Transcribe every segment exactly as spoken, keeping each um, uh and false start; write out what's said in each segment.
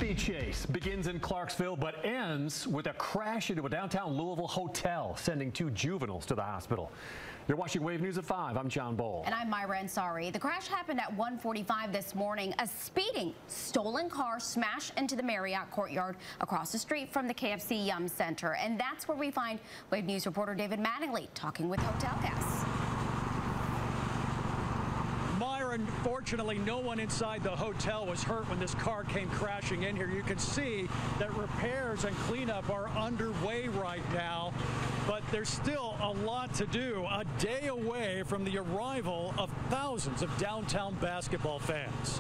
high-speed chase begins in Clarksville but ends with a crash into a downtown Louisville hotel, sending two juveniles to the hospital. You're watching Wave News at five. I'm John Bowl. And I'm Myra Ansari. The crash happened at one forty-five this morning. A speeding stolen car smashed into the Marriott courtyard across the street from the K F C Yum Center. And that's where we find Wave News reporter David Mattingly talking with hotel guests. Myra, fortunately, no one inside the hotel was hurt when this car came crashing in here. You can see that repairs and cleanup are underway right now, but there's still a lot to do, a day away from the arrival of thousands of downtown basketball fans.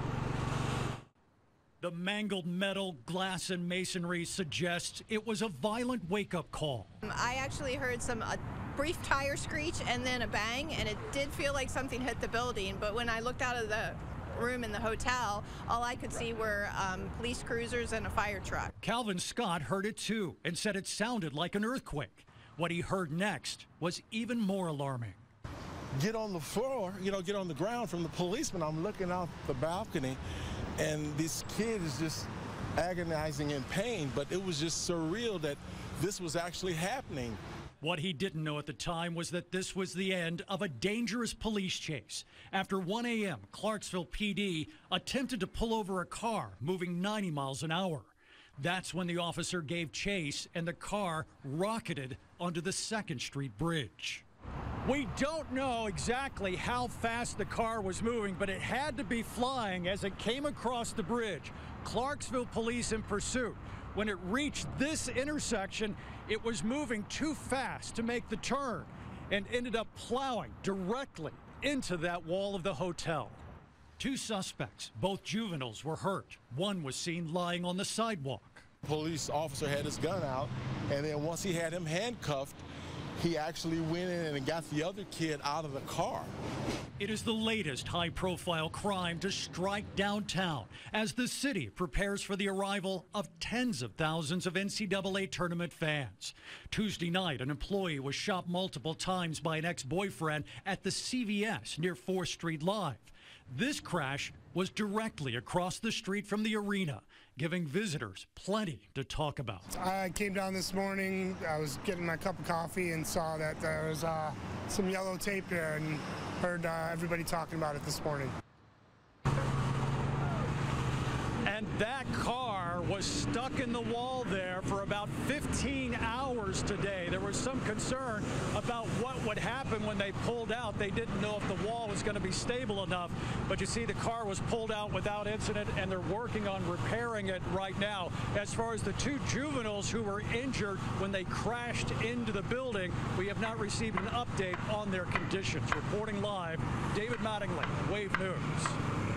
The mangled metal, glass, and masonry suggests it was a violent wake-up call. I actually heard some a brief tire screech and then a bang, and it did feel like something hit the building, but when I looked out of the room in the hotel, all I could see were um, police cruisers and a fire truck. Calvin Scott heard it too and said it sounded like an earthquake. What he heard next was even more alarming. Get on the floor, you know, get on the ground from the policeman. I'm looking out the balcony, and this kid is just agonizing in pain, but it was just surreal that this was actually happening. What he didn't know at the time was that this was the end of a dangerous police chase. After one A M, Clarksville P D attempted to pull over a car moving ninety miles an hour. That's when the officer gave chase and the car rocketed onto the second Street Bridge. We don't know exactly how fast the car was moving, but it had to be flying as it came across the bridge. Clarksville police in pursuit. When it reached this intersection, it was moving too fast to make the turn and ended up plowing directly into that wall of the hotel. Two suspects, both juveniles, were hurt. One was seen lying on the sidewalk. Police officer had his gun out, and then once he had him handcuffed, he actually went in and got the other kid out of the car. It is the latest high-profile crime to strike downtown as the city prepares for the arrival of tens of thousands of N C double A tournament fans. Tuesday night, an employee was shot multiple times by an ex-boyfriend at the C V S near fourth Street Live. This crash was directly across the street from the arena, giving visitors plenty to talk about. I came down this morning, I was getting my cup of coffee and saw that there was uh, some yellow tape there and heard uh, everybody talking about it this morning. And that car was stuck in the wall there for about fifteen hours today. There was some concern about what would happen when they pulled out. They didn't know if the wall was going to be stable enough, but you see the car was pulled out without incident, and they're working on repairing it right now. As far as the two juveniles who were injured when they crashed into the building, we have not received an update on their conditions. Reporting live, David Mattingly, Wave News.